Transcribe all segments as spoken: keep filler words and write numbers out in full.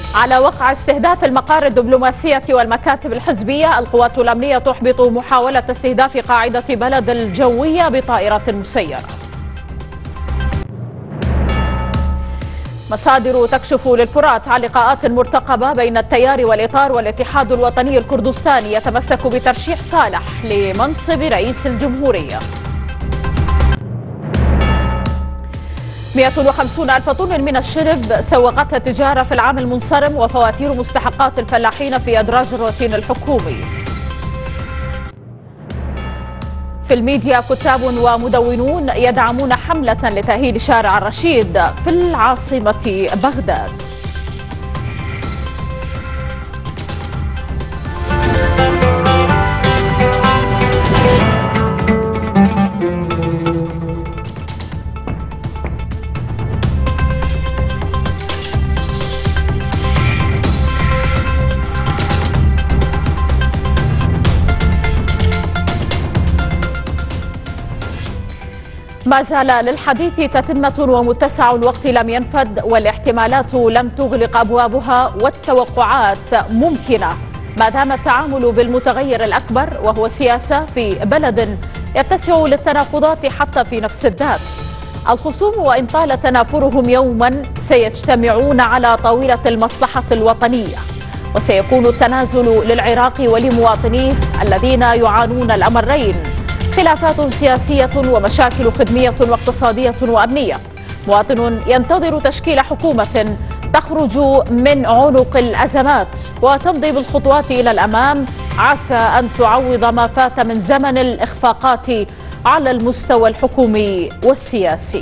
على وقع استهداف المقار الدبلوماسية والمكاتب الحزبية، القوات الأمنية تحبط محاولة استهداف قاعدة بلد الجوية بطائرة مسيرة. مصادر تكشف للفرات عن لقاءات مرتقبة بين التيار والإطار والاتحاد الوطني الكردستاني يتمسك بترشيح صالح لمنصب رئيس الجمهورية. مئة وخمسين ألف طن من الشرب سوقتها التجارة في العام المنصرم، وفواتير مستحقات الفلاحين في أدراج الروتين الحكومي. في الميديا كتاب ومدونون يدعمون حملة لتأهيل شارع الرشيد في العاصمة بغداد. ما زال للحديث تتمة ومتسع الوقت لم ينفد، والاحتمالات لم تغلق أبوابها، والتوقعات ممكنة ما دام التعامل بالمتغير الأكبر وهو السياسة في بلد يتسع للتناقضات حتى في نفس الذات. الخصوم وإن طال تنافرهم يوما سيجتمعون على طاولة المصلحة الوطنية، وسيكون التنازل للعراق ولمواطنيه الذين يعانون الأمرين: خلافات سياسية ومشاكل خدمية واقتصادية وأمنية. مواطن ينتظر تشكيل حكومة تخرج من عنق الأزمات وتمضي بالخطوات إلى الأمام، عسى أن تعوض ما فات من زمن الإخفاقات على المستوى الحكومي والسياسي.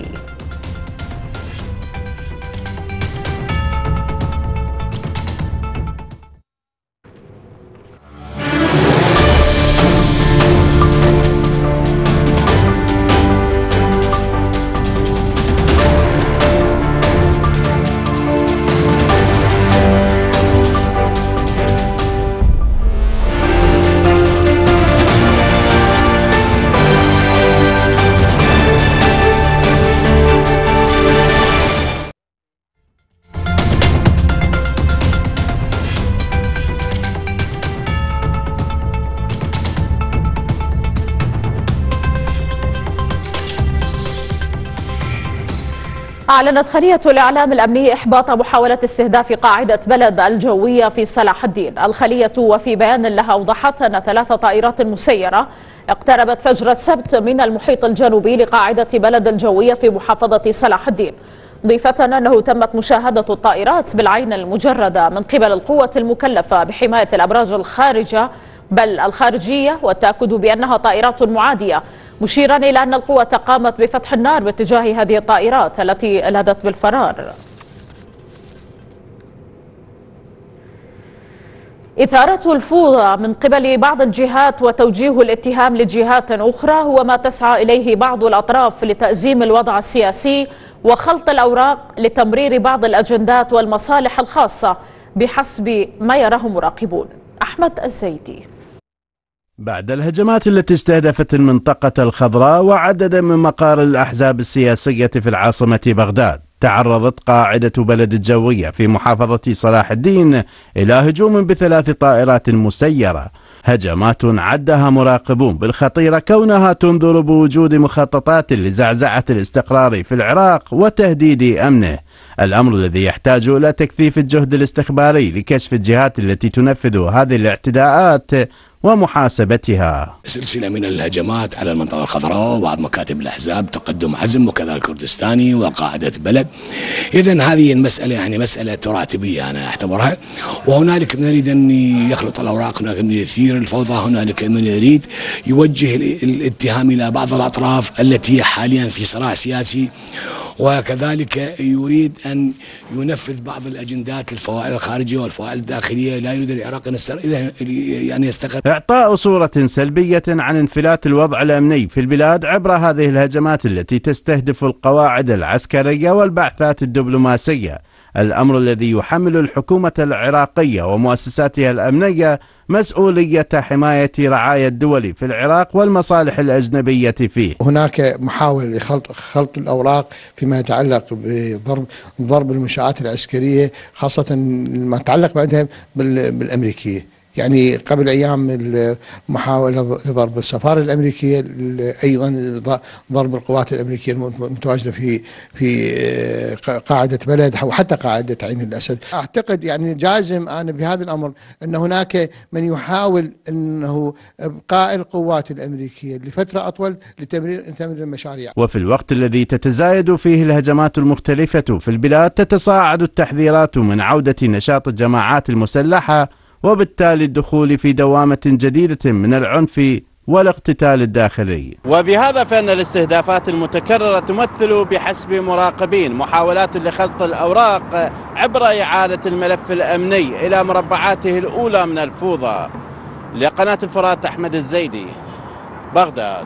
أعلنت خلية الإعلام الأمني إحباط محاولة استهداف قاعدة بلد الجوية في صلاح الدين. الخلية وفي بيان لها أوضحت أن ثلاث طائرات مسيرة اقتربت فجر السبت من المحيط الجنوبي لقاعدة بلد الجوية في محافظة صلاح الدين، ضيفة أنه تمت مشاهدة الطائرات بالعين المجردة من قبل القوة المكلفة بحماية الأبراج الخارجة بل الخارجية والتأكد بأنها طائرات معادية، مشيرا إلى أن القوة قامت بفتح النار باتجاه هذه الطائرات التي لاذت بالفرار. إثارة الفوضى من قبل بعض الجهات وتوجيه الاتهام لجهات أخرى هو ما تسعى إليه بعض الأطراف لتأزيم الوضع السياسي وخلط الأوراق لتمرير بعض الأجندات والمصالح الخاصة بحسب ما يراه مراقبون. أحمد الزيدي. بعد الهجمات التي استهدفت المنطقة الخضراء وعددا من مقار الأحزاب السياسية في العاصمة بغداد، تعرضت قاعدة بلد الجوية في محافظة صلاح الدين إلى هجوم بثلاث طائرات مسيرة، هجمات عدها مراقبون بالخطيرة كونها تنذر بوجود مخططات لزعزعة الاستقرار في العراق وتهديد أمنه، الأمر الذي يحتاج إلى تكثيف الجهد الاستخباري لكشف الجهات التي تنفذ هذه الاعتداءات ومحاسبتها. سلسلة من الهجمات على المنطقة الخضراء وبعض مكاتب الأحزاب، تقدم عزم وكذا الكردستاني وقاعدة بلد. إذن هذه المسألة يعني مسألة تراتبية أنا أعتبرها، وهنالك من يريد أن يخلط الأوراق، هنالك من يثير الفوضى، هنالك من يريد يوجه الاتهام إلى بعض الأطراف التي حاليا في صراع سياسي، وكذلك يريد أن ينفذ بعض الأجندات الفوائد الخارجية والفوائد الداخلية. لا يريد العراق أن يعني يستقر. إعطاء صورة سلبية عن انفلات الوضع الأمني في البلاد عبر هذه الهجمات التي تستهدف القواعد العسكرية والبعثات الدبلوماسية، الأمر الذي يحمل الحكومة العراقية ومؤسساتها الأمنية مسؤولية حماية رعايا الدول في العراق والمصالح الأجنبية فيه. هناك محاولة لخلط خلط الأوراق فيما يتعلق بضرب ضرب المنشآت العسكرية، خاصة ما يتعلق بعدها بالأمريكية. يعني قبل أيام محاولة لضرب السفارة الأمريكية، أيضا ضرب القوات الأمريكية المتواجدة في في قاعدة بلد أو حتى قاعدة عين الأسد. أعتقد يعني جازم أنا بهذا الأمر أن هناك من يحاول أنه إبقاء القوات الأمريكية لفترة أطول لتمرير تمرير المشاريع. وفي الوقت الذي تتزايد فيه الهجمات المختلفة في البلاد، تتصاعد التحذيرات من عودة نشاط الجماعات المسلحة، وبالتالي الدخول في دوامة جديدة من العنف والاقتتال الداخلي. وبهذا فإن الاستهدافات المتكررة تمثل بحسب مراقبين محاولات لخلط الأوراق عبر إعادة الملف الأمني إلى مربعاته الأولى من الفوضى. لقناة الفرات، أحمد الزيدي، بغداد.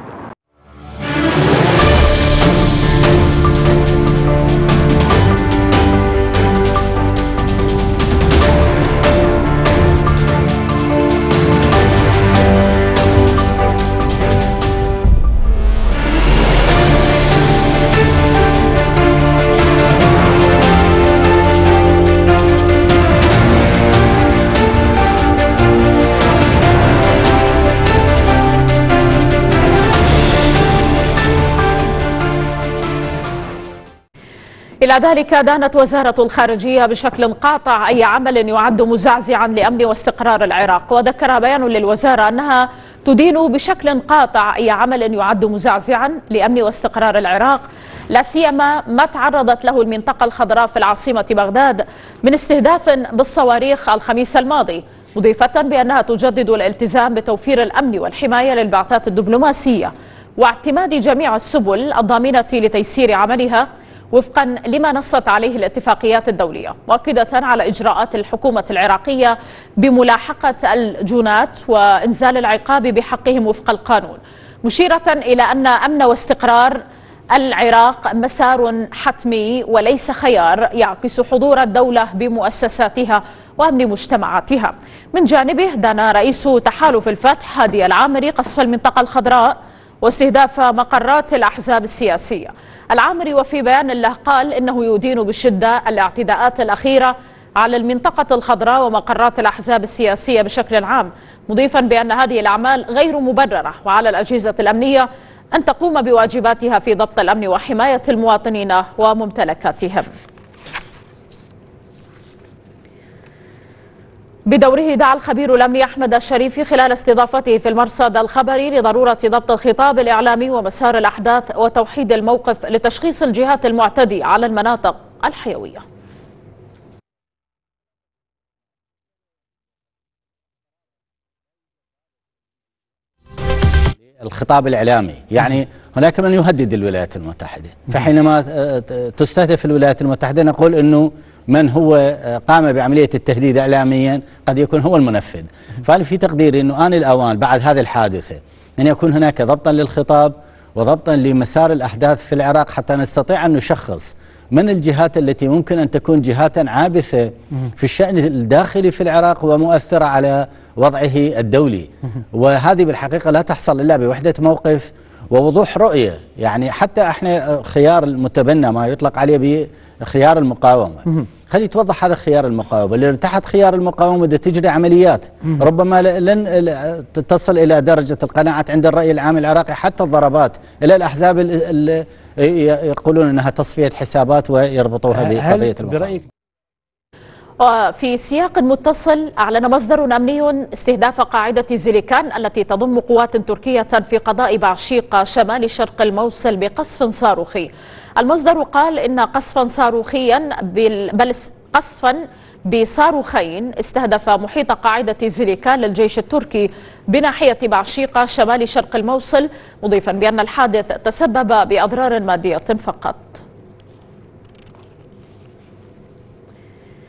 إلى ذلك دانت وزارة الخارجية بشكل قاطع أي عمل يعد مزعزعا لأمن واستقرار العراق. وذكر بيان للوزارة أنها تدين بشكل قاطع أي عمل يعد مزعزعا لأمن واستقرار العراق، لا سيما ما تعرضت له المنطقة الخضراء في العاصمة بغداد من استهداف بالصواريخ الخميس الماضي، مضيفة بأنها تجدد الالتزام بتوفير الأمن والحماية للبعثات الدبلوماسية واعتماد جميع السبل الضامنة لتيسير عملها وفقا لما نصت عليه الاتفاقيات الدولية، مؤكدة على إجراءات الحكومة العراقية بملاحقة الجنات وإنزال العقاب بحقهم وفق القانون، مشيرة إلى أن أمن واستقرار العراق مسار حتمي وليس خيار يعكس حضور الدولة بمؤسساتها وأمن مجتمعاتها. من جانبه دان رئيس تحالف الفتح هادي العامري قصف المنطقة الخضراء واستهداف مقرات الأحزاب السياسية. العامري وفي بيان له قال إنه يدين بشدة الاعتداءات الأخيرة على المنطقة الخضراء ومقرات الأحزاب السياسية بشكل عام، مضيفا بأن هذه الأعمال غير مبررة وعلى الأجهزة الأمنية أن تقوم بواجباتها في ضبط الأمن وحماية المواطنين وممتلكاتهم. بدوره دعا الخبير الأمني أحمد الشريفي خلال استضافته في المرصد الخبري لضرورة ضبط الخطاب الإعلامي ومسار الأحداث وتوحيد الموقف لتشخيص الجهات المعتدية على المناطق الحيوية. الخطاب الإعلامي، يعني هناك من يهدد الولايات المتحدة، فحينما تستهدف الولايات المتحدة نقول أنه من هو قام بعملية التهديد إعلاميا قد يكون هو المنفذ. فأنا في تقديري أنه آن الأوان بعد هذه الحادثة أن يكون هناك ضبطا للخطاب وضبطا لمسار الأحداث في العراق حتى نستطيع أن نشخص من الجهات التي ممكن أن تكون جهات عابثة في الشأن الداخلي في العراق ومؤثرة على وضعه الدولي. وهذه بالحقيقة لا تحصل إلا بوحدة موقف ووضوح رؤية. يعني حتى احنا خيار المتبنى ما يطلق عليه بخيار المقاومة، خلي توضح هذا خيار المقاومة، لأن تحت خيار المقاومة بدها تجري عمليات ربما لن تصل إلى درجة القناعة عند الرأي العام العراقي، حتى الضربات إلى الأحزاب اللي يقولون أنها تصفية حسابات ويربطوها بقضية المقاومة. وفي سياق متصل أعلن مصدر أمني استهداف قاعدة زيليكان التي تضم قوات تركية في قضاء بعشيقة شمال شرق الموصل بقصف صاروخي. المصدر قال إن قصفا صاروخيا بل قصفا بصاروخين استهدف محيط قاعدة زيليكان للجيش التركي بناحية بعشيقة شمال شرق الموصل، مضيفا بأن الحادث تسبب بأضرار مادية فقط.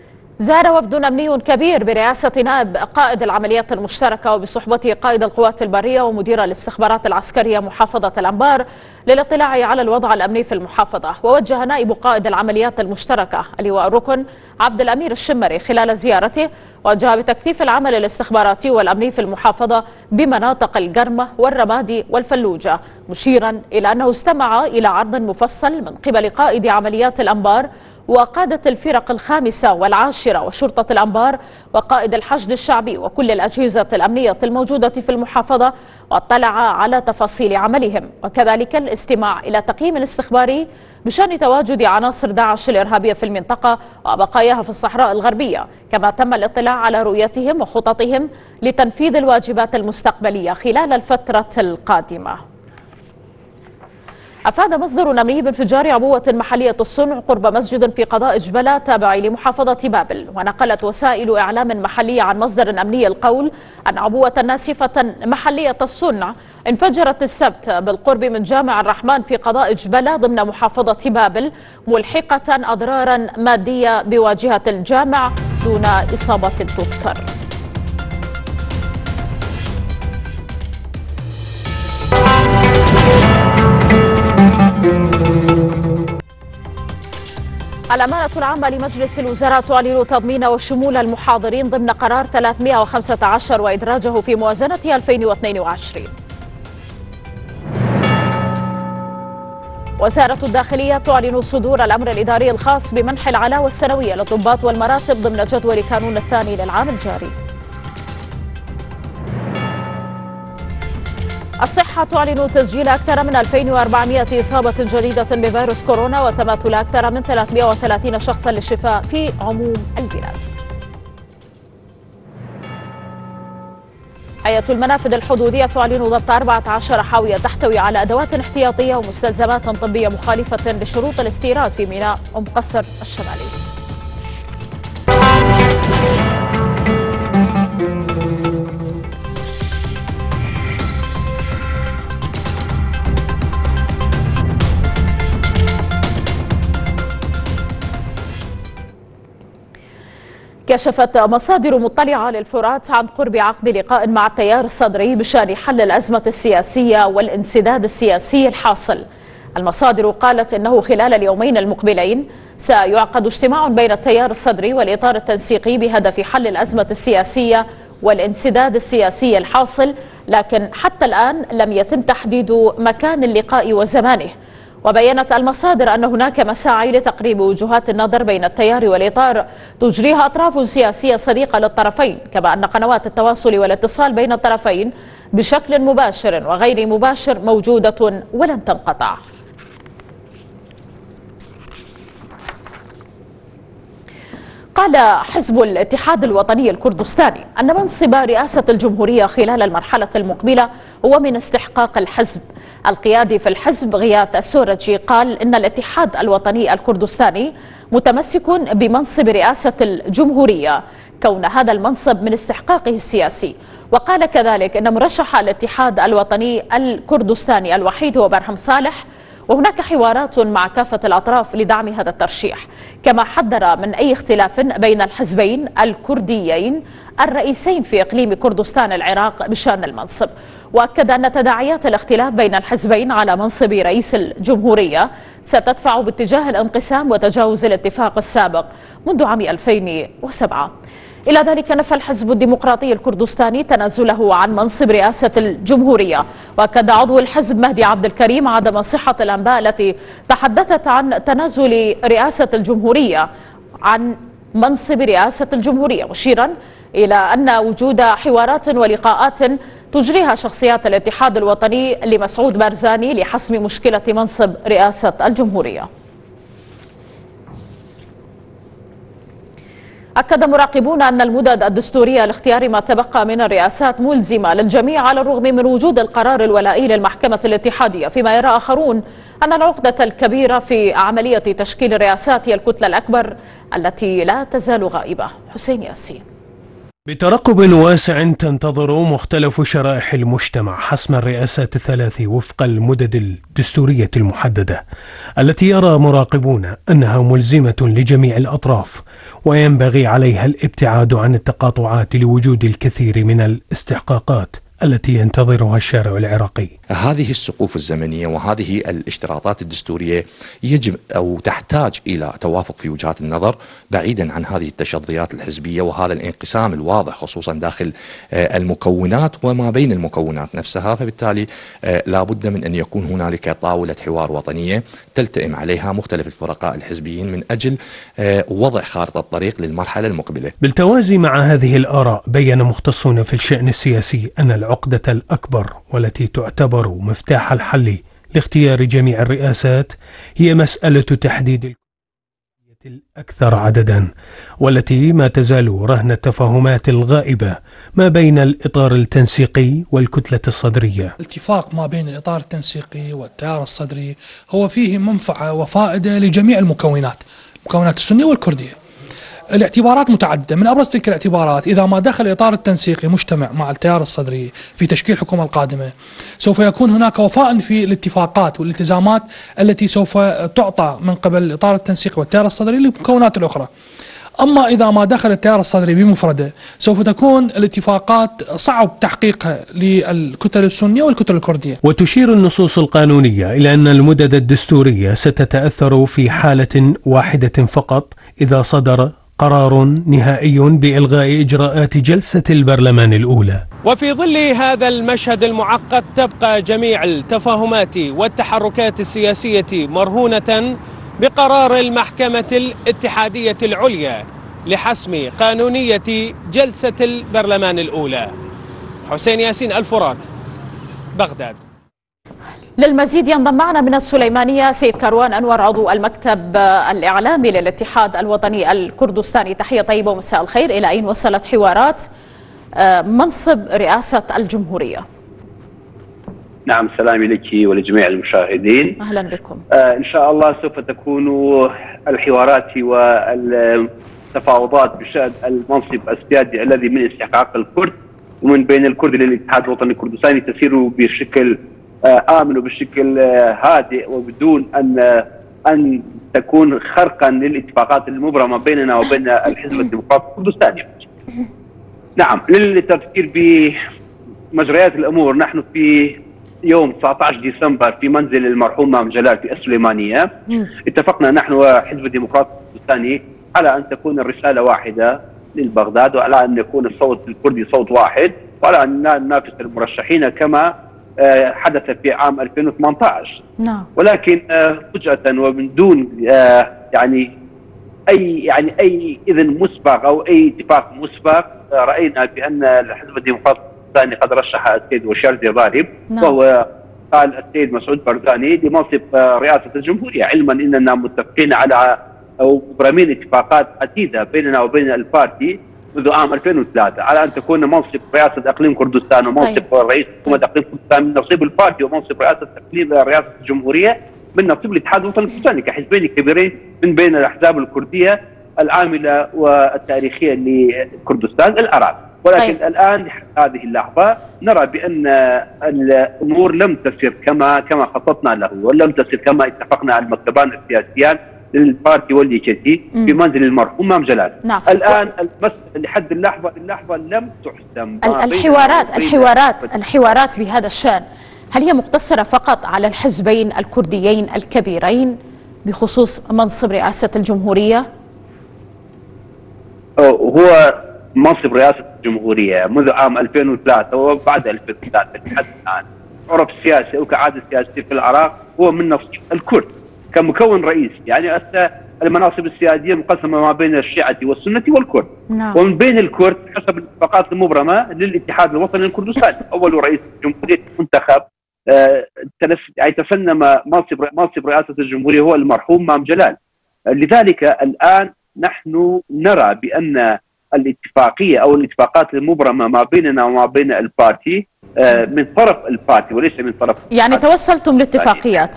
زار وفد أمني كبير برئاسة نائب قائد العمليات المشتركة وبصحبته قائد القوات البرية ومدير الاستخبارات العسكرية محافظة الأنبار للاطلاع على الوضع الأمني في المحافظة. ووجه نائب قائد العمليات المشتركة اللواء الركن عبد الأمير الشمري خلال زيارته وجاء بتكثيف العمل الاستخباراتي والأمني في المحافظة بمناطق القرمة والرمادي والفلوجة، مشيرا إلى أنه استمع إلى عرض مفصل من قبل قائد عمليات الأنبار وقادة الفرق الخامسة والعاشرة وشرطة الأنبار وقائد الحشد الشعبي وكل الأجهزة الأمنية الموجودة في المحافظة، واطلع على تفاصيل عملهم، وكذلك الاستماع إلى تقييم الاستخباري بشأن تواجد عناصر داعش الإرهابية في المنطقة وبقاياها في الصحراء الغربية، كما تم الاطلاع على رؤيتهم وخططهم لتنفيذ الواجبات المستقبلية خلال الفترة القادمة. أفاد مصدر أمني بانفجار عبوة محلية الصنع قرب مسجد في قضاء جبلة تابع لمحافظة بابل. ونقلت وسائل إعلام محلية عن مصدر أمني القول أن عبوة ناسفة محلية الصنع انفجرت السبت بالقرب من جامع الرحمن في قضاء جبلة ضمن محافظة بابل، ملحقة أضرارا مادية بواجهة الجامع دون إصابة تذكر. الأمانة العامة لمجلس الوزراء تعلن تضمين وشمول المحاضرين ضمن قرار ثلاثمئة وخمسة عشر وإدراجه في موازنة ألفين واثنين وعشرين. وزارة الداخلية تعلن صدور الأمر الإداري الخاص بمنح العلاوة السنوية للضباط والمراتب ضمن جدول كانون الثاني للعام الجاري. الصحة تعلن تسجيل أكثر من ألفين وأربعمئة إصابة جديدة بفيروس كورونا وتماثل أكثر من ثلاثمئة وثلاثين شخصا للشفاء في عموم البلاد. هيئة المنافذ الحدودية تعلن ضبط أربعة عشر حاوية تحتوي على أدوات احتياطية ومستلزمات طبية مخالفة لشروط الاستيراد في ميناء أم قصر الشمالي. كشفت مصادر مطلعة للفرات عن قرب عقد لقاء مع التيار الصدري بشأن حل الأزمة السياسية والانسداد السياسي الحاصل. المصادر قالت إنه خلال اليومين المقبلين سيعقد اجتماع بين التيار الصدري والإطار التنسيقي بهدف حل الأزمة السياسية والانسداد السياسي الحاصل، لكن حتى الآن لم يتم تحديد مكان اللقاء وزمانه. وبينت المصادر أن هناك مساعي لتقريب وجهات النظر بين التيار والإطار تجريها أطراف سياسية صديقة للطرفين، كما أن قنوات التواصل والاتصال بين الطرفين بشكل مباشر وغير مباشر موجودة ولن تنقطع. قال حزب الاتحاد الوطني الكردستاني أن منصب رئاسة الجمهورية خلال المرحلة المقبلة هو من استحقاق الحزب. القيادي في الحزب غياث السورجي قال إن الاتحاد الوطني الكردستاني متمسك بمنصب رئاسة الجمهورية كون هذا المنصب من استحقاقه السياسي. وقال كذلك إن مرشح الاتحاد الوطني الكردستاني الوحيد هو برهم صالح، وهناك حوارات مع كافة الأطراف لدعم هذا الترشيح، كما حذر من أي اختلاف بين الحزبين الكرديين الرئيسين في إقليم كردستان العراق بشأن المنصب. وأكد أن تداعيات الاختلاف بين الحزبين على منصب رئيس الجمهورية ستدفع باتجاه الانقسام وتجاوز الاتفاق السابق منذ عام ألفين وسبعة. إلى ذلك نفى الحزب الديمقراطي الكردستاني تنازله عن منصب رئاسة الجمهورية. وأكد عضو الحزب مهدي عبد الكريم عدم صحة الأنباء التي تحدثت عن تنازل رئاسة الجمهورية عن منصب رئاسة الجمهورية، مشيرا إلى أن وجود حوارات ولقاءات تجريها شخصيات الاتحاد الوطني لمسعود بارزاني لحسم مشكلة منصب رئاسة الجمهورية. أكد مراقبون أن المدد الدستورية لاختيار ما تبقى من الرئاسات ملزمة للجميع على الرغم من وجود القرار الولائي للمحكمة الاتحادية، فيما يرى آخرون أن العقدة الكبيرة في عملية تشكيل الرئاسات هي الكتلة الأكبر التي لا تزال غائبة. حسين ياسين. بترقب واسع تنتظر مختلف شرائح المجتمع حسم الرئاسات الثلاث وفق المدد الدستورية المحددة التي يرى مراقبون أنها ملزمة لجميع الأطراف وينبغي عليها الابتعاد عن التقاطعات لوجود الكثير من الاستحقاقات التي ينتظرها الشارع العراقي. هذه السقوف الزمنية وهذه الاشتراطات الدستورية يجب أو تحتاج إلى توافق في وجهات النظر بعيدا عن هذه التشظيات الحزبية وهذا الانقسام الواضح خصوصا داخل المكونات وما بين المكونات نفسها. فبالتالي لا بد من أن يكون هنالك طاولة حوار وطنية تلتئم عليها مختلف الفرقاء الحزبيين من أجل وضع خارطة الطريق للمرحلة المقبلة. بالتوازي مع هذه الآراء بيّن مختصون في الشأن السياسي أن العقدة الأكبر والتي تعتبر مفتاح الحل لاختيار جميع الرئاسات هي مسألة تحديد الكتلة الأكثر عددا والتي ما تزال رهن التفاهمات الغائبة ما بين الإطار التنسيقي والكتلة الصدرية. الاتفاق ما بين الإطار التنسيقي والتيار الصدري هو فيه منفعة وفائدة لجميع المكونات، المكونات السنية والكردية. الاعتبارات متعددة، من أبرز تلك الاعتبارات إذا ما دخل الإطار التنسيقي مجتمع مع التيار الصدري في تشكيل الحكومة القادمة سوف يكون هناك وفاء في الاتفاقات والالتزامات التي سوف تعطى من قبل الإطار التنسيقي والتيار الصدري للمكونات الأخرى. أما إذا ما دخل التيار الصدري بمفرده سوف تكون الاتفاقات صعب تحقيقها للكتل السنية والكتل الكردية. وتشير النصوص القانونية إلى أن المدد الدستورية ستتأثر في حالة واحدة فقط إذا صدر قرار نهائي بإلغاء إجراءات جلسة البرلمان الأولى. وفي ظل هذا المشهد المعقد تبقى جميع التفاهمات والتحركات السياسية مرهونة بقرار المحكمة الاتحادية العليا لحسم قانونية جلسة البرلمان الأولى. حسين ياسين، الفرات، بغداد. للمزيد ينضم معنا من السليمانية سيد كروان أنور عضو المكتب الإعلامي للاتحاد الوطني الكردستاني. تحية طيبة ومساء الخير. إلى أين وصلت حوارات منصب رئاسة الجمهورية؟ نعم، سلامي لك ولجميع المشاهدين. أهلا بكم. آه إن شاء الله سوف تكون الحوارات والتفاوضات بشأن المنصب السيادي الذي من استحقاق الكرد ومن بين الكرد للاتحاد الوطني الكردستاني تسير بشكل آمن وبشكل هادئ وبدون أن أن تكون خرقا للاتفاقات المبرمة بيننا وبين الحزب الديمقراطي الكردستاني. نعم، للتفكير بمجريات الأمور، نحن في يوم تسعة عشر ديسمبر في منزل المرحوم مام جلال في السليمانية اتفقنا نحن وحزب الديمقراطي الكردستاني على أن تكون الرسالة واحدة للبغداد وعلى أن يكون الصوت الكردي صوت واحد وعلى أن ننافس المرشحين كما حدث في عام ألفين وثمانية عشر. نعم. ولكن فجأة ومن دون يعني أي يعني أي إذن مسبق أو أي اتفاق مسبق رأينا بأن الحزب الديمقراطي الثاني قد رشح السيد وشار زبارب. نعم. وهو قال السيد مسعود برداني لمنصب رئاسة الجمهورية، علما أننا متفقين على أو مبرمين اتفاقات عديدة بيننا وبين البارتي منذ عام ألفين وثلاثة على أن تكون منصب رئاسة إقليم كردستان ومنصب طيب. رئيس حكومة إقليم كردستان من نصيب البارتي ومنصب رئاسة إقليم رئاسة الجمهورية من نصيب الاتحاد الوطني الكردستاني كحزبين كبيرين من بين الأحزاب الكردية العاملة والتاريخية لكردستان العراق. ولكن طيب. الآن هذه اللحظة نرى بأن الأمور لم تسر كما كما خططنا له ولم تسر كما اتفقنا على المكتبان السياسيان للبارتي والليجتي في منزل المرحوم مام جلال. نعم. الآن المس... لحد اللحظة اللحظة لم تحسم. الحوارات الحوارات الحوارات بهذا الشأن هل هي مقتصرة فقط على الحزبين الكرديين الكبيرين بخصوص منصب رئاسة الجمهورية؟ هو منصب رئاسة الجمهورية منذ عام ألفين وثلاثة وبعد ألفين وثلاثة لحد الآن عرف سياسي أو كعادة سياسية في العراق هو من نصيب الكرد كمكون رئيسي، يعني المناصب السيادية مقسمة ما بين الشيعة والسنة والكرد. نعم. ومن بين الكرد حسب الاتفاقات المبرمة للاتحاد الوطني الكردستاني أول رئيس جمهورية منتخب آه يعني تسنم منصب منصب رئاسة الجمهورية هو المرحوم مام جلال. لذلك الآن نحن نرى بأن الاتفاقية أو الاتفاقات المبرمة ما بيننا وما بين البارتي آه من طرف البارتي وليس من طرف يعني توصلتم لاتفاقيات؟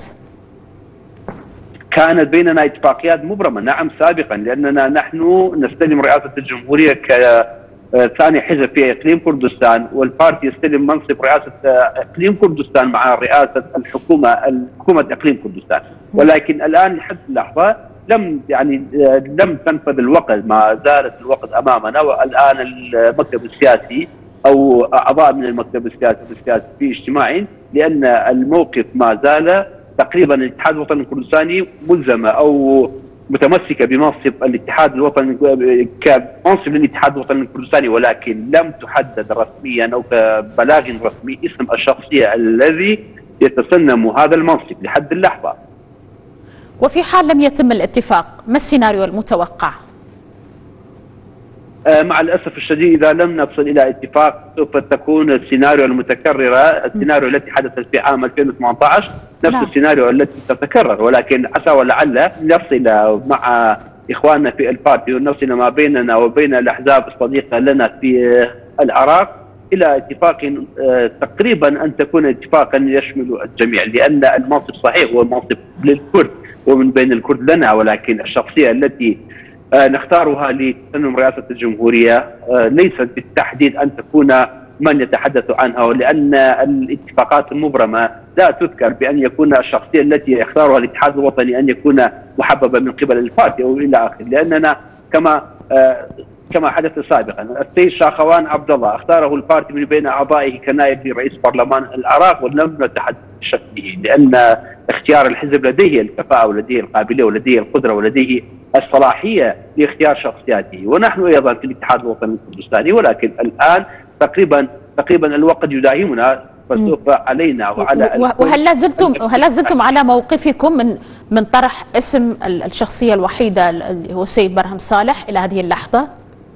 كانت بيننا اتفاقيات مبرمة نعم سابقا، لأننا نحن نستلم رئاسة الجمهورية ثاني حزب في اقليم كردستان، والبارتي يستلم منصب رئاسه اقليم كردستان مع رئاسه الحكومه حكومه اقليم كردستان. ولكن الان لحد اللحظه لم يعني لم تنفذ الوقت، ما زالت الوقت امامنا، والان المكتب السياسي او اعضاء من المكتب السياسي السياسي في اجتماع، لان الموقف ما زال تقريبا الاتحاد الوطني الكردستاني ملزمه او متمسكه بمنصب الاتحاد الوطني كمنصب للاتحاد الوطني الكردستاني، ولكن لم تحدد رسميا او كبلاغ رسمي اسم الشخصيه الذي يتسنم هذا المنصب لحد اللحظه. وفي حال لم يتم الاتفاق، ما السيناريو المتوقع؟ مع الأسف الشديد إذا لم نصل إلى اتفاق سوف تكون السيناريو المتكررة، السيناريو التي حدثت في عام ألفين وثمانية عشر نفس لا. السيناريو التي تتكرر، ولكن عسى ولعل نصل مع إخواننا في البارتي ونصل ما بيننا وبين الأحزاب الصديقة لنا في العراق إلى اتفاق تقريبا أن تكون اتفاقا يشمل الجميع، لأن المنصب صحيح هو منصب للكرد ومن بين الكرد لنا، ولكن الشخصية التي نختارها لتسنم رئاسة الجمهورية ليست بالتحديد أن تكون من يتحدث عنها، لأن الاتفاقات المبرمة لا تذكر بأن يكون الشخصية التي يختارها الاتحاد الوطني أن يكون محببا من قبل البارتي أو إلى آخره، لأننا كما كما حدث سابقا السيد شاخوان عبد الله اختاره البارتي من بين أعضائه كنائب لرئيس برلمان العراق، ولم نتحدث بشكله، لأن اختيار الحزب لديه الكفاءة ولديه القابلية ولديه القدرة ولديه الصلاحية لاختيار شخصياته، ونحن أيضا في الاتحاد الوطني الكردستاني، ولكن الآن تقريبا تقريبا الوقت يداهمنا، فسوف علينا وعلى وهل لا زلتم وهل لا زلتم على موقفكم من من طرح اسم الشخصية الوحيدة اللي هو السيد برهم صالح إلى هذه اللحظة؟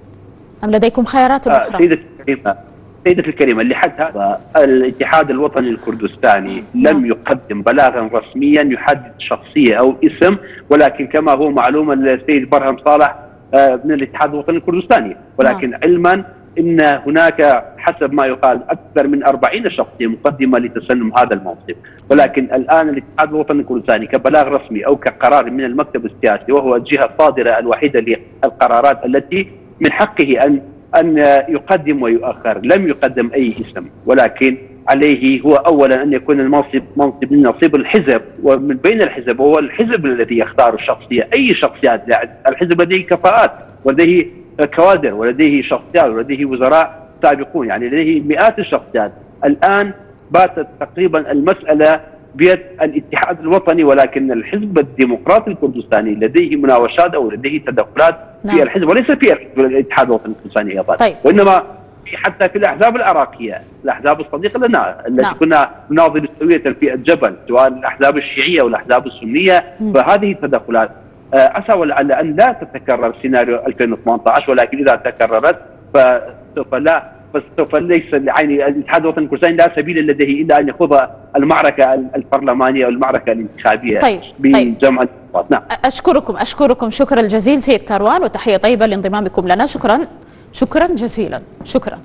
أم لديكم خيارات أخرى؟ سيدتي الكريمة سيدتي الكريمة لحد هذا الاتحاد الوطني الكردستاني لم يقدم بلاغا رسميا يحدد شخصية أو اسم، ولكن كما هو معلوم السيد برهم صالح من الاتحاد الوطني الكردستاني، ولكن علما ان هناك حسب ما يقال اكثر من أربعين شخصيه مقدمه لتسنم هذا المنصب، ولكن الان الاتحاد الوطني الكردستاني كبلاغ رسمي او كقرار من المكتب السياسي وهو الجهه الصادره الوحيده للقرارات التي من حقه ان ان يقدم ويؤخر، لم يقدم اي اسم، ولكن عليه هو اولا ان يكون المنصب منصب من نصيب الحزب، ومن بين الحزب هو الحزب الذي يختار الشخصيه، اي شخصيات، الحزب لديه كفاءات ولديه كوادر ولديه شخصيات ولديه وزراء سابقون، يعني لديه مئات الشخصيات. الآن باتت تقريبا المسألة بيد الاتحاد الوطني، ولكن الحزب الديمقراطي الكردستاني لديه مناوشات أو لديه تدخلات نعم. في الحزب وليس في الاتحاد الوطني الكردستاني أيضا، طيب. وإنما حتى في الأحزاب العراقية، الأحزاب الصديقة لنا التي نعم. كنا نناضل سوية في الجبل، سواء الأحزاب الشيعية والأحزاب السنية، م. فهذه تدخلات عسى ولعل ان لا تتكرر سيناريو ألفين وثمانية عشر، ولكن اذا تكررت فسوف لا فسوف ليس يعني الاتحاد الوطني الكردستاني لا سبيل لديه الا ان يخوض المعركه البرلمانيه او المعركه الانتخابيه طيب. بجمع الصوت. نعم. اشكركم اشكركم شكرا جزيلا سيد كاروان، وتحيه طيبه لانضمامكم لنا. شكرا شكرا جزيلا. شكرا.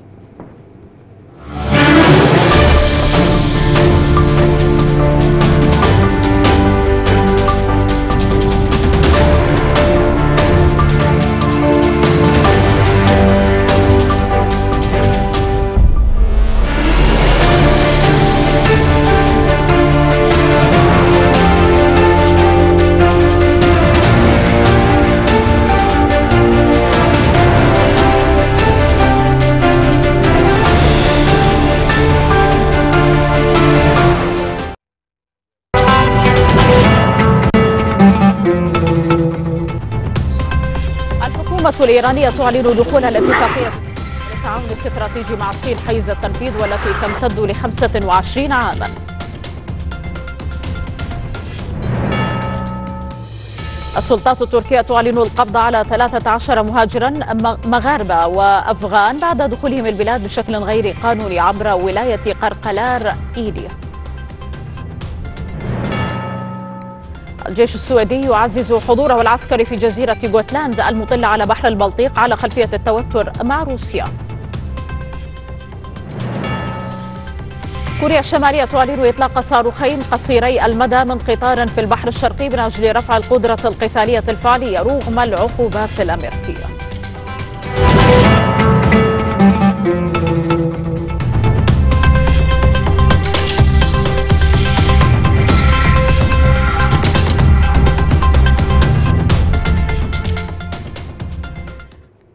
الحكومة الإيرانية تعلن دخولها الاتفاقية للتعاون الاستراتيجي مع الصين حيز التنفيذ والتي تمتد ل خمسة وعشرين عاما. السلطات التركية تعلن القبض على ثلاثة عشر مهاجرا مغاربة وأفغان بعد دخولهم البلاد بشكل غير قانوني عبر ولاية قرقلار إيليا. الجيش السويدي يعزز حضوره العسكري في جزيرة غوتلاند المطلة على بحر البلطيق على خلفية التوتر مع روسيا. كوريا الشمالية تعلن إطلاق صاروخين قصيري المدى من قطار في البحر الشرقي من أجل رفع القدرة القتالية الفعلية رغم العقوبات الأمريكية.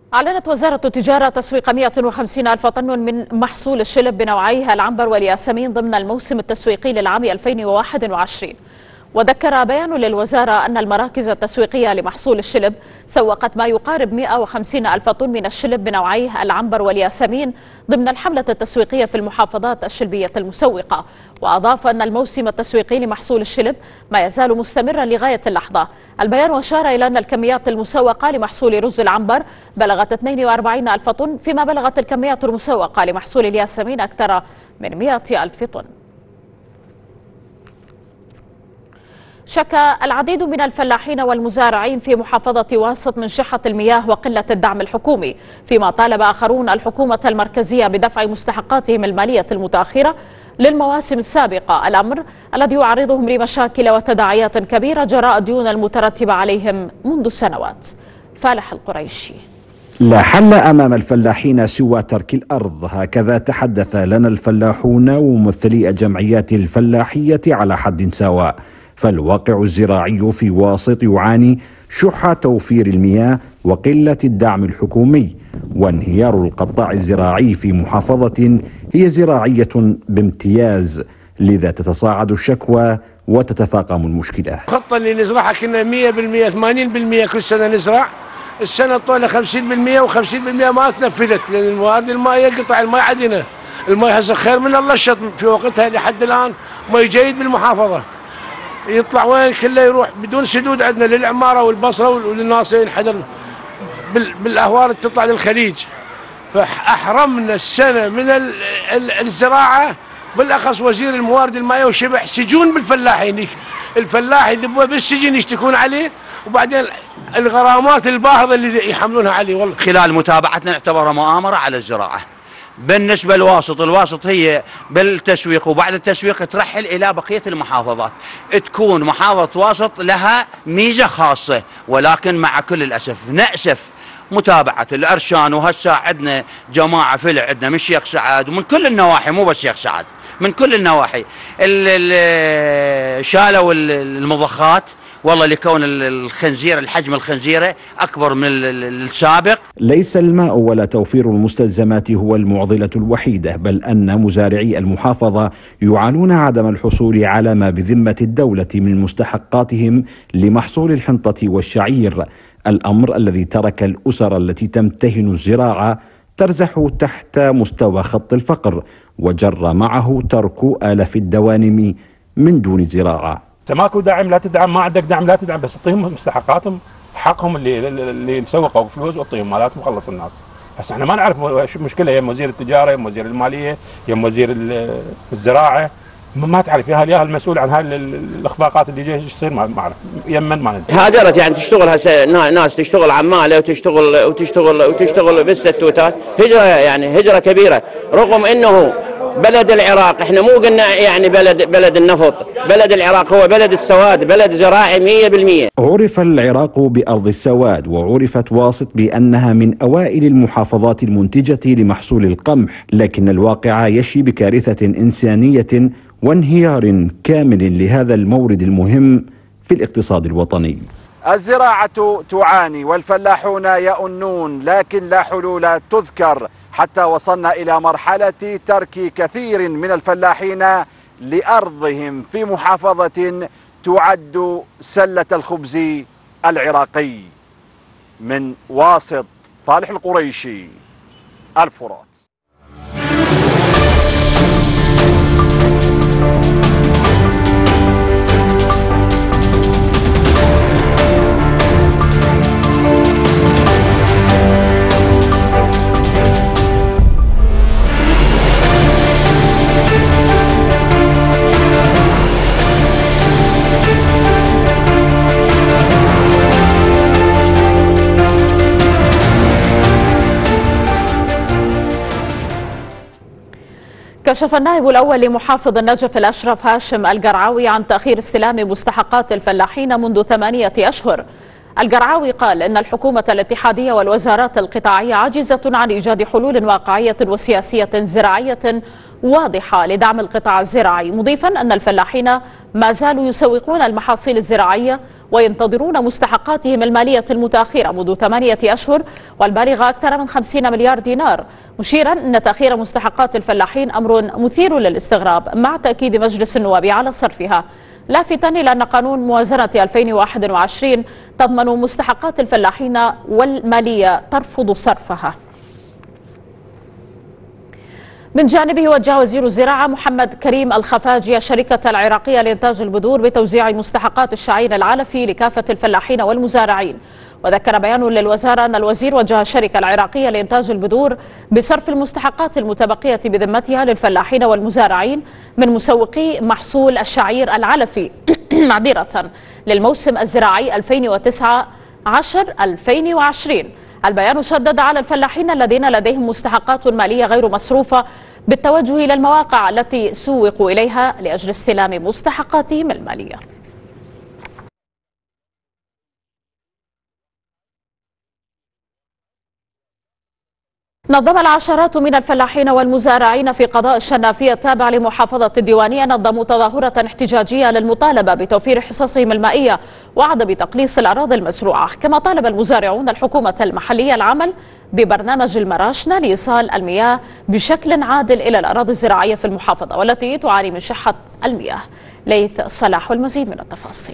أعلنت وزارة التجارة تسويق مئة وخمسين ألف طن من محصول الشلب بنوعيه العنبر والياسمين ضمن الموسم التسويقي للعام ألفين وواحد وعشرين. وذكر بيان للوزارة أن المراكز التسويقية لمحصول الشلب سوقت ما يقارب مئة وخمسين ألف طن من الشلب بنوعيه العنبر والياسمين ضمن الحملة التسويقية في المحافظات الشلبية المسوقة. وأضاف أن الموسم التسويقي لمحصول الشلب ما يزال مستمرا لغاية اللحظة. البيان أشار إلى أن الكميات المسوقة لمحصول رز العنبر بلغت اثنين وأربعين ألف طن، فيما بلغت الكميات المسوقة لمحصول الياسمين أكثر من مئة ألف طن. شكى العديد من الفلاحين والمزارعين في محافظة واسط من شحة المياه وقلة الدعم الحكومي، فيما طالب آخرون الحكومة المركزية بدفع مستحقاتهم المالية المتأخرة للمواسم السابقة، الأمر الذي يعرضهم لمشاكل وتداعيات كبيرة جراء الديون المترتبة عليهم منذ سنوات. فالح القريشي. لا حل أمام الفلاحين سوى ترك الأرض، هكذا تحدث لنا الفلاحون وممثلي الجمعيات الفلاحية على حد سواء. فالواقع الزراعي في واسط يعاني شح توفير المياه وقلة الدعم الحكومي، وانهيار القطاع الزراعي في محافظة هي زراعية بامتياز، لذا تتصاعد الشكوى وتتفاقم المشكلة. الخطة اللي نزرعها كنا مئة بالمئة ثمانين بالمئة كل سنة نزرع، السنة الطولة خمسين بالمئة وخمسين بالمئة ما تنفذت، لأن الموارد الماء يقطع الماء عندنا، الماء هسه خير من الله الشط في وقتها لحد الآن ماء جيد بالمحافظة، يطلع وين كله يروح بدون سدود عندنا للعمارة والبصرة وللناس ينحدر بالأهوار اللي تطلع للخليج. فأحرمنا السنة من الزراعة، بالأخص وزير الموارد المائية وشبح سجون بالفلاحين، الفلاح يذبوه بالسجن يشتكون عليه، وبعدين الغرامات الباهظة اللي يحملونها عليه. والله خلال متابعتنا نعتبرها مؤامرة على الزراعة. بالنسبة للواسط، الواسط هي بالتسويق وبعد التسويق ترحل إلى بقية المحافظات، تكون محافظة واسط لها ميزة خاصة، ولكن مع كل الأسف نأسف متابعة الأرشان. وهسا عندنا جماعة فلع، عندنا من الشيخ سعد ومن كل النواحي، مو بس الشيخ سعد، من كل النواحي شالوا المضخات، والله لكون الخنزير الحجم الخنزيرة أكبر من السابق. ليس الماء ولا توفير المستلزمات هو المعضلة الوحيدة، بل أن مزارعي المحافظة يعانون عدم الحصول على ما بذمة الدولة من مستحقاتهم لمحصول الحنطة والشعير، الأمر الذي ترك الأسر التي تمتهن الزراعة ترزح تحت مستوى خط الفقر، وجر معه ترك آلاف الدوانم من دون زراعة. ماكو دعم، لا تدعم، ما عندك دعم لا تدعم، بس اعطيهم مستحقاتهم، حقهم اللي اللي سوقوا فلوس واعطيهم مالاتهم وخلص الناس. هسه احنا ما نعرف شو المشكله، يا وزير التجاره يا وزير الماليه يا وزير الزراعه، ما تعرف يا يا المسؤول عن هاي الاخفاقات اللي جايه تصير ما اعرف يمن ما ندري. هاجرت يعني تشتغل هسه ناس تشتغل عماله وتشتغل وتشتغل وتشتغل بالستوتات، هجره يعني هجره كبيره، رغم انه بلد العراق احنا مو قلنا يعني بلد بلد النفط، بلد العراق هو بلد السواد، بلد زراعي مئة بالمئة. عرف العراق بأرض السواد، وعرفت واسط بأنها من أوائل المحافظات المنتجة لمحصول القمح، لكن الواقع يشي بكارثة إنسانية وانهيار كامل لهذا المورد المهم في الاقتصاد الوطني. الزراعة تعاني والفلاحون يئنون، لكن لا حلول تذكر، حتى وصلنا إلى مرحلة ترك كثير من الفلاحين لأرضهم في محافظة تعد سلة الخبز العراقي. من واسط، فالح القريشي، الفرات. كشف النائب الأول لمحافظ النجف الأشرف هاشم القرعاوي عن تأخير استلام مستحقات الفلاحين منذ ثمانية أشهر. القرعاوي قال إن الحكومة الاتحادية والوزارات القطاعية عاجزة عن إيجاد حلول واقعية وسياسية زراعية واضحة لدعم القطاع الزراعي، مضيفا أن الفلاحين ما زالوا يسوقون المحاصيل الزراعية وينتظرون مستحقاتهم المالية المتأخرة منذ ثمانية أشهر والبالغة أكثر من خمسين مليار دينار، مشيرا أن تأخير مستحقات الفلاحين أمر مثير للاستغراب مع تأكيد مجلس النواب على صرفها، لافتا إلى أن قانون موازنة ألفين وواحد وعشرين تضمن مستحقات الفلاحين والمالية ترفض صرفها. من جانبه وجه وزير الزراعة محمد كريم الخفاجي الشركة العراقية لإنتاج البذور بتوزيع مستحقات الشعير العلفي لكافة الفلاحين والمزارعين. وذكر بيان للوزارة أن الوزير وجه الشركة العراقية لإنتاج البذور بصرف المستحقات المتبقية بذمتها للفلاحين والمزارعين من مسوقي محصول الشعير العلفي معذرة للموسم الزراعي ألفين وتسعة عشر ألفين وعشرين. البيان شدد على الفلاحين الذين لديهم مستحقات مالية غير مصروفة بالتوجه إلى المواقع التي سوقوا إليها لأجل استلام مستحقاتهم المالية. نظم العشرات من الفلاحين والمزارعين في قضاء الشنافية التابع لمحافظة الديوانية نظموا تظاهرة احتجاجية للمطالبة بتوفير حصصهم المائية وعدم تقليص الأراضي المزروعة. كما طالب المزارعون الحكومة المحلية العمل ببرنامج المراشنة لإيصال المياه بشكل عادل إلى الأراضي الزراعية في المحافظة والتي تعاني من شحة المياه. ليث صلاح والمزيد من التفاصيل.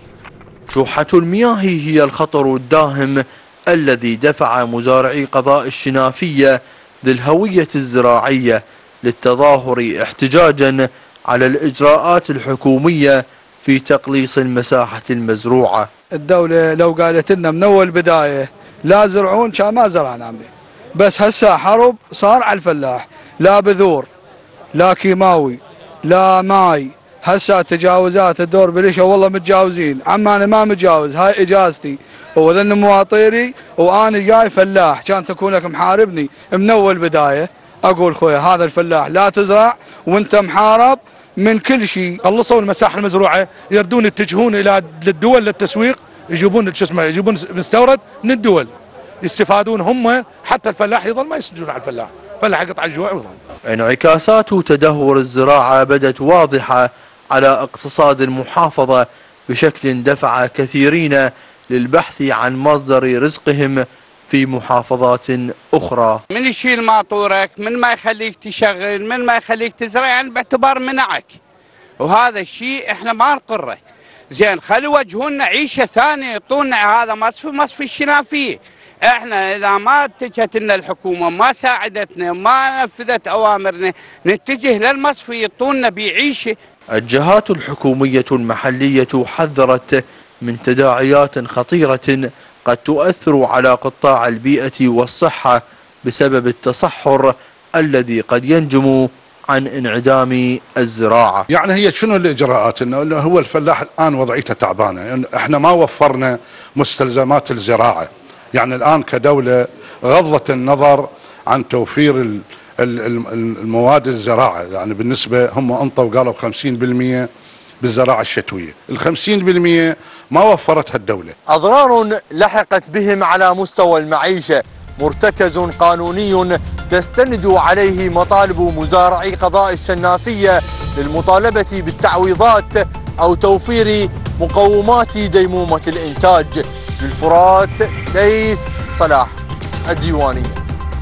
شحة المياه هي الخطر الداهم الذي دفع مزارعي قضاء الشنافية ذي الهوية الزراعية للتظاهر احتجاجا على الإجراءات الحكومية في تقليص المساحة المزروعة. الدولة لو قالت لنا من أول بداية لا زرعون كان ما زرعنا عمي، بس هسه حرب صار على الفلاح، لا بذور لا كيماوي لا ماي، هسه تجاوزات الدور بليشة والله متجاوزين، عم أنا ما متجاوز، هاي إجازتي وذن مواطيري وانا جاي فلاح، كان تكون لك محاربني من اول بدايه اقول خويا هذا الفلاح لا تزرع وانت محارب من كل شيء. قلصوا المساحه المزروعه يردون يتجهون الى للدول للتسويق، يجيبون شو اسمه يجيبون مستورد من الدول يستفادون هم، حتى الفلاح يظل ما يسجلون على الفلاح، الفلاح يقطع الجوع ويظل. انعكاسات تدهور الزراعه بدت واضحه على اقتصاد المحافظه بشكل دفع كثيرين للبحث عن مصدر رزقهم في محافظات أخرى. من يشيل ماطورك، من ما يخليك تشغل، من ما يخليك تزرع، يعني باعتبار منعك، وهذا الشيء احنا ما نقره. زين خلوا يوجهونا عيشه ثانيه، يعطونا هذا مصفي مصفي الشنافيه. احنا اذا ما اتجهت لنا الحكومه، ما ساعدتنا، ما نفذت اوامرنا، نتجه للمصفي يعطونا بعيشه. الجهات الحكوميه المحليه حذرت من تداعيات خطيرة قد تؤثر على قطاع البيئة والصحة بسبب التصحر الذي قد ينجم عن انعدام الزراعة. يعني هي شنو الإجراءات؟ إنه هو الفلاح الآن وضعيته تعبانة، يعني احنا ما وفرنا مستلزمات الزراعة، يعني الآن كدولة غضت النظر عن توفير المواد الزراعة، يعني بالنسبة هم انطوا قالوا خمسين بالمئة بالزراعة الشتوية، الخمسين بالمئة ما وفرتها الدولة. أضرار لحقت بهم على مستوى المعيشة، مرتكز قانوني تستند عليه مطالب مزارعي قضاء الشنافية للمطالبة بالتعويضات أو توفير مقومات ديمومة الإنتاج. للفرات ليث صلاح، الديوانية.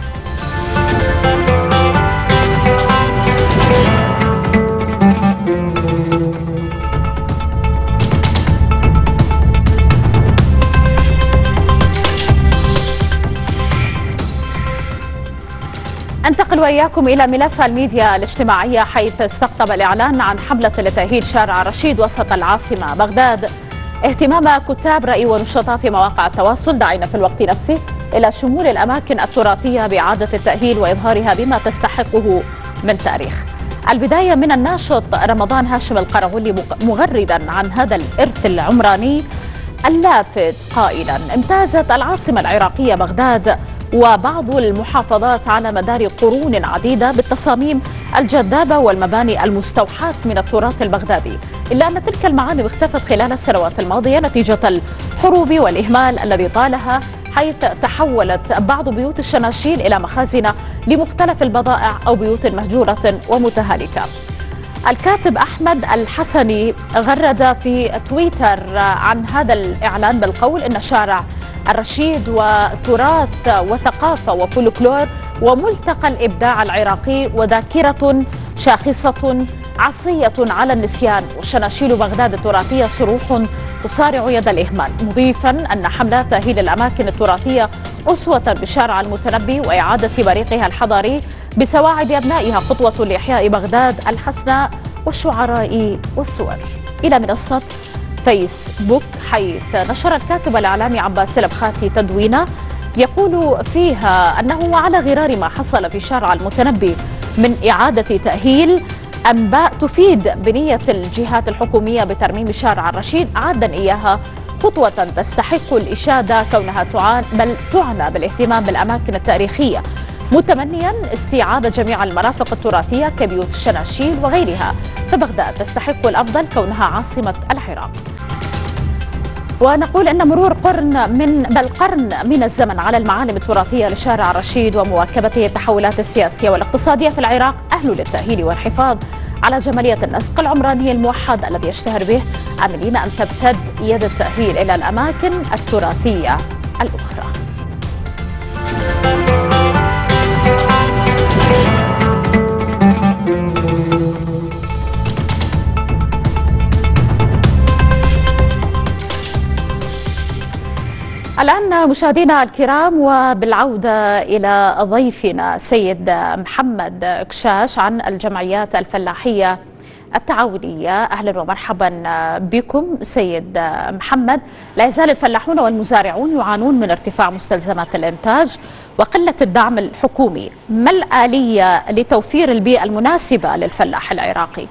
انتقل وإياكم إلى ملف الميديا الاجتماعية، حيث استقطب الإعلان عن حملة لتأهيل شارع رشيد وسط العاصمة بغداد اهتمام كتاب رأي ونشطاء في مواقع التواصل، داعين في الوقت نفسه إلى شمول الأماكن التراثية بإعادة التأهيل وإظهارها بما تستحقه من تاريخ. البداية من الناشط رمضان هاشم القرغولي مغردا عن هذا الإرث العمراني اللافت قائلا: امتازت العاصمة العراقية بغداد وبعض المحافظات على مدار قرون عديدة بالتصاميم الجذابة والمباني المستوحاة من التراث البغدادي، إلا أن تلك المعالم اختفت خلال السنوات الماضية نتيجة الحروب والإهمال الذي طالها، حيث تحولت بعض بيوت الشناشيل إلى مخازن لمختلف البضائع أو بيوت مهجورة ومتهالكة. الكاتب أحمد الحسني غرد في تويتر عن هذا الإعلان بالقول إن شارع الرشيد وتراث وثقافة وفولكلور وملتقى الإبداع العراقي وذاكرة شاخصة عصية على النسيان، وشناشيل بغداد التراثية صروح تصارع يد الإهمال، مضيفا أن حملات تأهيل الأماكن التراثية أسوة بشارع المتنبي وإعادة بريقها الحضاري بسواعد أبنائها خطوة لإحياء بغداد الحسناء والشعراء والصور. إلى منصة فيسبوك، حيث نشر الكاتب الإعلامي عباس البخاتي تدوينة يقول فيها أنه على غرار ما حصل في شارع المتنبي من إعادة تأهيل أنباء تفيد بنية الجهات الحكومية بترميم شارع الرشيد، عادا إياها خطوة تستحق الإشادة كونها تعان بل تعنى بالاهتمام بالأماكن التاريخية، متمنيا استيعاب جميع المرافق التراثية كبيوت الشناشيل وغيرها، فبغداد تستحق الأفضل كونها عاصمة العراق. ونقول أن مرور قرن من بل قرن من الزمن على المعالم التراثية لشارع الرشيد ومواكبته التحولات السياسية والاقتصادية في العراق أهل للتأهيل والحفاظ على جمالية النسق العمراني الموحد الذي يشتهر به، عاملين أن تمتد يد التأهيل إلى الأماكن التراثية الأخرى. الآن مشاهدينا الكرام، وبالعودة إلى ضيفنا سيد محمد كشاش عن الجمعيات الفلاحية التعاونية. أهلا ومرحبا بكم سيد محمد. لا يزال الفلاحون والمزارعون يعانون من ارتفاع مستلزمات الإنتاج وقلة الدعم الحكومي، ما الآلية لتوفير البيئة المناسبة للفلاح العراقي؟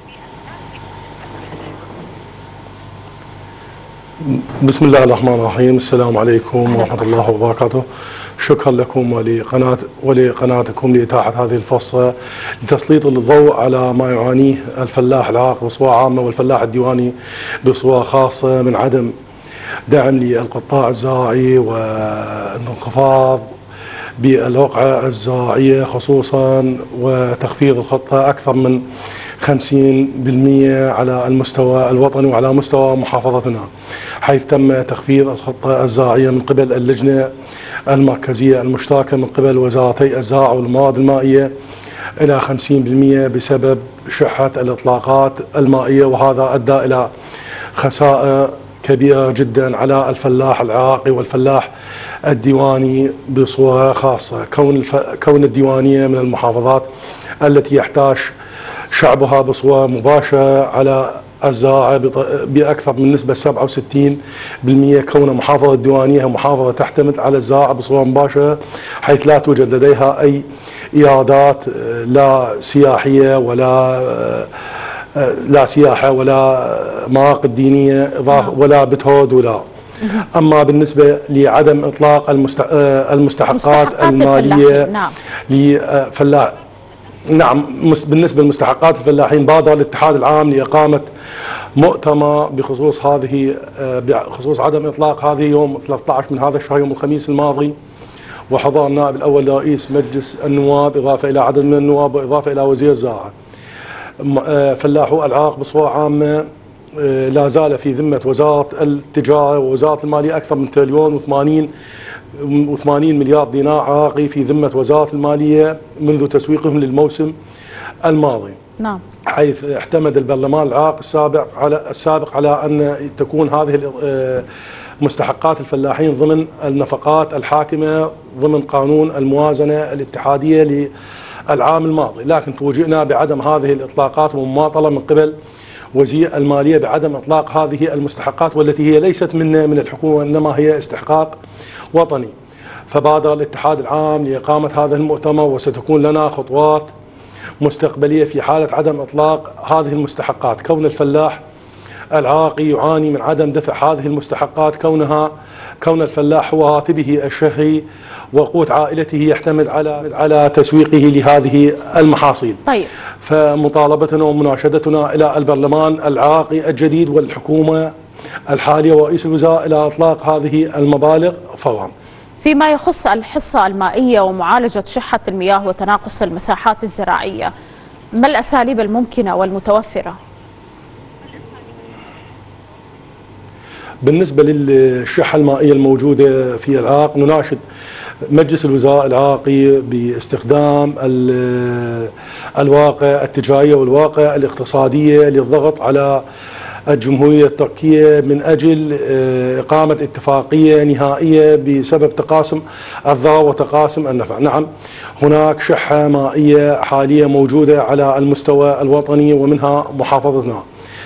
بسم الله الرحمن الرحيم. السلام عليكم ورحمة الله وبركاته. شكرا لكم ولقناة ولقناتكم لإتاحة هذه الفرصة لتسليط الضوء على ما يعانيه الفلاح العراقي بصورة عامة والفلاح الديواني بصورة خاصة من عدم دعم للقطاع الزراعي والانخفاض بالوقعة الزراعية خصوصا، وتخفيض الخطة أكثر من خمسين بالمئة على المستوى الوطني وعلى مستوى محافظتنا، حيث تم تخفيض الخطة الزراعية من قبل اللجنة المركزية المشتركة من قبل وزارتي الزراعة والموارد المائية إلى خمسين بالمئة بسبب شحة الإطلاقات المائية، وهذا أدى إلى خسائر كبيرة جدا على الفلاح العراقي والفلاح الديواني بصورة خاصة، كون الف... كون الديوانية من المحافظات التي يحتاج شعبها بصورة مباشرة على الزراعة بأكثر من نسبة سبعة وستين بالمئة، كون محافظة الديوانية محافظة تعتمد على الزراعة بصورة مباشرة، حيث لا توجد لديها أي إيرادات لا سياحية ولا لا سياحة ولا مراقد دينية ولا بتهود ولا. أما بالنسبة لعدم إطلاق المستحقات المالية نعم. لفلاح نعم بالنسبة لمستحقات الفلاحين، بادر الاتحاد العام لإقامة مؤتمر بخصوص هذه بخصوص عدم إطلاق هذه يوم ثلاثة عشر من هذا الشهر يوم الخميس الماضي، وحضر النائب الأول لرئيس مجلس النواب إضافة إلى عدد من النواب وإضافة إلى وزير الزراعة. فلاحو العراق بصورة عامة لا زال في ذمة وزارة التجارة ووزارة المالية أكثر من تريليون وثمانين وثمانين مليار دينار عراقي في ذمة وزارة المالية منذ تسويقهم للموسم الماضي. نعم. حيث اعتمد البرلمان العراقي السابق على السابق على أن تكون هذه مستحقات الفلاحين ضمن النفقات الحاكمة ضمن قانون الموازنة الاتحادية للعام الماضي، لكن فوجئنا بعدم هذه الإطلاقات ومماطلة من قبل وزير المالية بعدم إطلاق هذه المستحقات، والتي هي ليست منا من الحكومة إنما هي استحقاق وطني. فبادر الاتحاد العام لإقامة هذا المؤتمر، وستكون لنا خطوات مستقبلية في حالة عدم إطلاق هذه المستحقات، كون الفلاح العراقي يعاني من عدم دفع هذه المستحقات، كونها كون الفلاح هو راتبه الشهري وقوت عائلته يعتمد على على تسويقه لهذه المحاصيل. طيب. فمطالبتنا ومناشدتنا إلى البرلمان العراقي الجديد والحكومة الحالية ورئيس الوزراء إلى إطلاق هذه المبالغ فورا. فيما يخص الحصة المائية ومعالجة شحة المياه وتناقص المساحات الزراعية، ما الأساليب الممكنة والمتوفرة؟ بالنسبة للشحة المائية الموجودة في العراق نناشد مجلس الوزراء العراقي باستخدام الواقع التجارية والواقع الاقتصادية للضغط على الجمهورية التركية من أجل إقامة اتفاقية نهائية بسبب تقاسم الضرر وتقاسم النفع. نعم هناك شحة مائية حاليا موجودة على المستوى الوطني ومنها محافظتنا،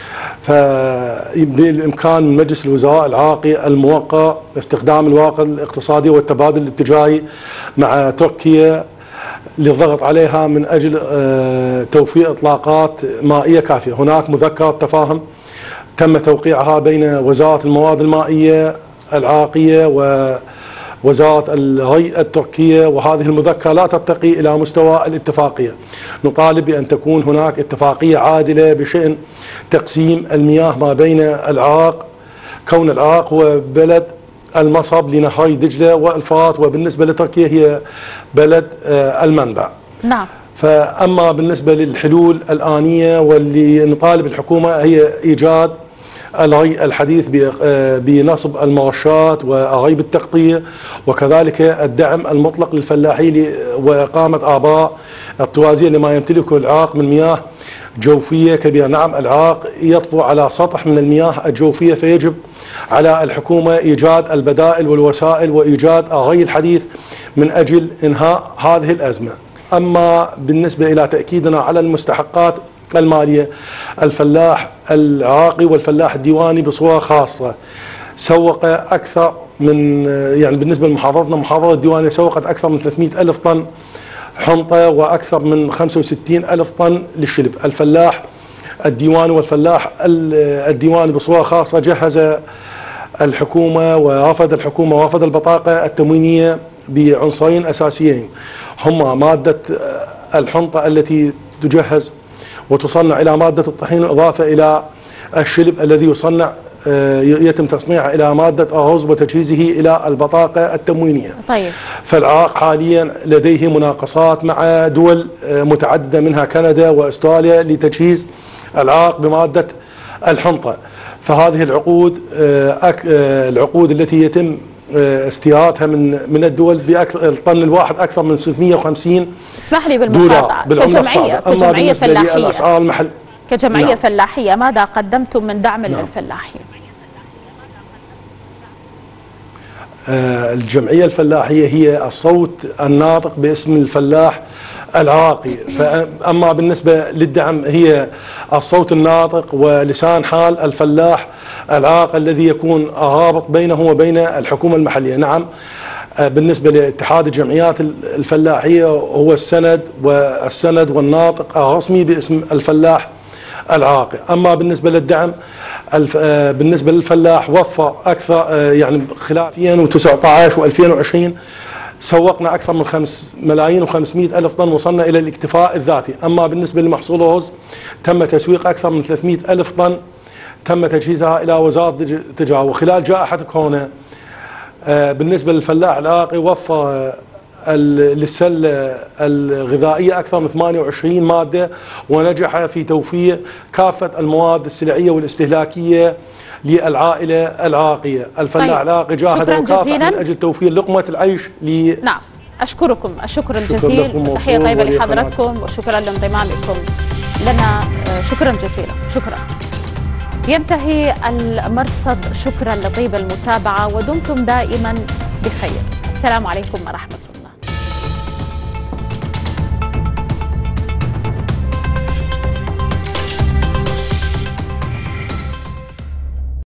فبالإمكان من مجلس الوزراء العراقي الموقع استخدام الواقع الاقتصادي والتبادل التجاري مع تركيا للضغط عليها من أجل توفير إطلاقات مائية كافية. هناك مذكرة تفاهم تم توقيعها بين وزارة المواد المائية العراقية ووزارة الري التركية، وهذه المذكرة لا ترتقي إلى مستوى الاتفاقية. نطالب بأن تكون هناك اتفاقية عادلة بشأن تقسيم المياه ما بين العراق، كون العراق هو بلد المصب لنهري دجلة والفرات، وبالنسبة لتركيا هي بلد المنبع. نعم. فأما بالنسبة للحلول الآنية واللي نطالب الحكومة هي إيجاد الري الحديث بنصب المرشات وأغيب التغطية، وكذلك الدعم المطلق للفلاحين وإقامة آبار التوازية لما يمتلكه العراق من مياه جوفية كبيرة. نعم العراق يطفو على سطح من المياه الجوفية، فيجب على الحكومة إيجاد البدائل والوسائل وإيجاد الري الحديث من أجل إنهاء هذه الأزمة. أما بالنسبة إلى تأكيدنا على المستحقات المالية، الفلاح العراقي والفلاح الديواني بصورة خاصة سوق أكثر من، يعني بالنسبة لمحافظتنا محافظة الديوانية سوقت أكثر من ثلاثمئة ألف طن حنطة وأكثر من خمسة وستين ألف طن للشلب. الفلاح الديواني والفلاح الديواني بصورة خاصة جهز الحكومة ورفض الحكومة ورفض البطاقة التموينية بعنصرين أساسيين، هما مادة الحنطة التي تجهز وتصنع إلى مادة الطحين، إضافة إلى الشلب الذي يصنع يتم تصنيعه إلى مادة الرز وتجهيزه إلى البطاقة التموينية. طيب. فالعراق حاليا لديه مناقصات مع دول متعددة منها كندا وأستراليا لتجهيز العراق بمادة الحنطة. فهذه العقود العقود التي يتم استيرادها من من الدول باكثر الطن الواحد اكثر من ستمئة وخمسين اسمح لي بالمقاطعه كجمعيه كجمعيه فلاحيه الاسعار المحل كجمعيه نعم. فلاحيه ماذا قدمتم من دعم نعم. للفلاحين؟ آه الجمعيه الفلاحيه هي الصوت الناطق باسم الفلاح العراقي، فأما بالنسبة للدعم هي الصوت الناطق ولسان حال الفلاح العراقي الذي يكون رابط بينه وبين الحكومة المحلية. نعم بالنسبة لاتحاد الجمعيات الفلاحية هو السند والسند والناطق الرسمي باسم الفلاح العراقي. أما بالنسبة للدعم بالنسبة للفلاح وفر أكثر، يعني خلال ألفين وتسعة عشر وألفين وعشرين سوقنا أكثر من خمس ملايين وخمسمئة ألف طن، وصلنا إلى الاكتفاء الذاتي. أما بالنسبة لمحصول الرز تم تسويق أكثر من ثلاثمئة ألف طن تم تجهيزها إلى وزارة التجارة. وخلال جائحة كورونا بالنسبة للفلاح العراقي وفر للسلة الغذائية أكثر من ثمانية وعشرين مادة، ونجح في توفير كافة المواد السلعية والاستهلاكية للعائلة العراقية. الفلاح طيب. العراقي جاهد وكافح من أجل توفير لقمة العيش ل نعم. أشكركم الشكر الجزيل، تحية طيبة لحضراتكم وشكرا لانضمامكم لنا، شكرا جزيلا. شكرا. ينتهي المرصد، شكرا لطيب المتابعة ودمتم دائما بخير. السلام عليكم ورحمة الله.